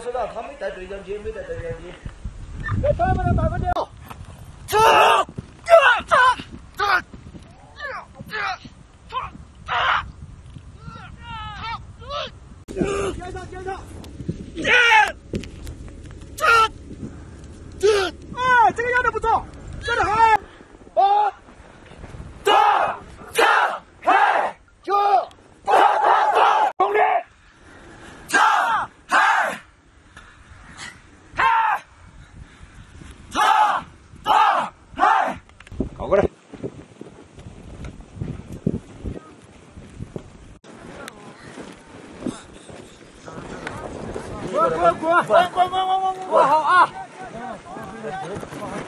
知道，他没带对讲机，没带对讲机。 给他们的打个电话。 走！ 接上，接上。哎，这个压的不错，这的好。啊！兄弟！ 搞过来。 滚！好啊！